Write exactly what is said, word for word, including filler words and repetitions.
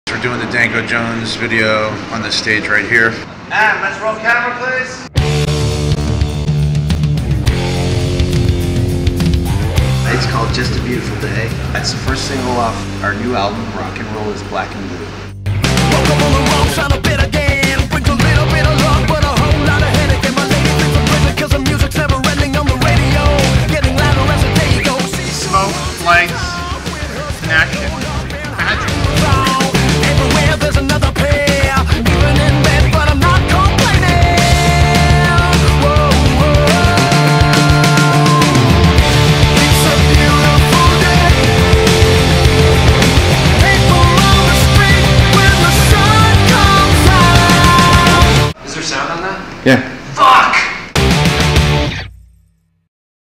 We're doing the Danko Jones video on this stage right here. And let's roll camera, please. It's called Just a Beautiful Day. It's the first single off our new album, Rock and Roll is Black and Blue. Woke up on the wrong side of bed again. Brings a little bit of luck, but a whole lot of headache. And my lady thinks I'm crazy cause the music's never ending on the radio. Getting louder as the day goes. Smoke, lights, action.